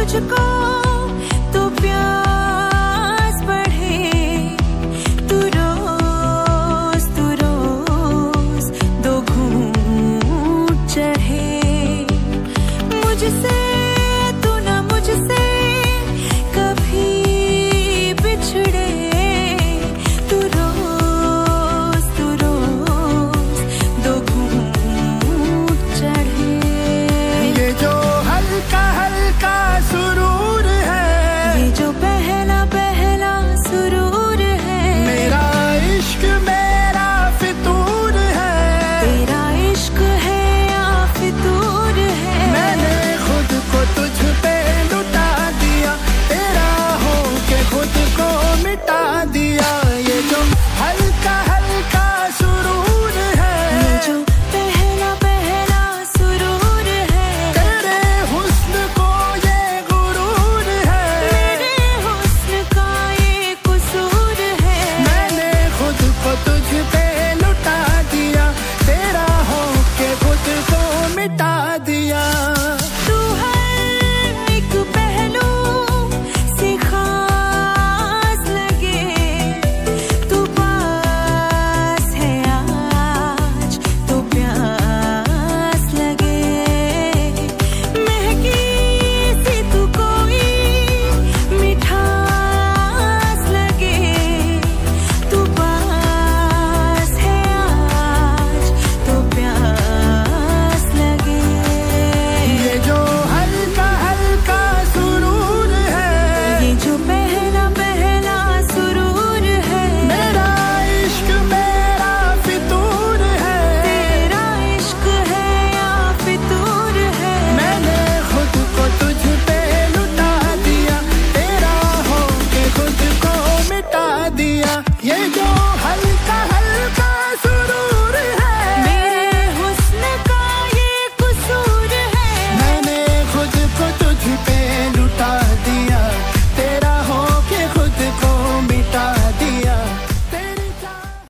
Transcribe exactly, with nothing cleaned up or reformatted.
मुझको तो प्यास बढ़े, तू रोज तू रोज दो घूंट चढ़े। मुझसे तू ना मुझसे कभी बिछड़े, तू रोज तू रोज दो घूंट चढ़े। ये जो हल्का हल्का सुरूर है, ये जो पहला पहला सुरूर है, मेरा इश्क मेरा फितूर है, तेरा इश्क है या फितूर है। मैंने खुद को तुझ पे लुटा दिया, तेरा हो के खुद को मिटा दिया। ये जो हल्का हल्का सुरूर है, ये जो पहला पहला सुरूर है, तेरे हुस्न को ये गुरूर है, मेरे हुस्न का ये कसूर है। मैंने खुद को तुझ पे लुटा दिया, तेरा हो के खुद को मिटा दिया।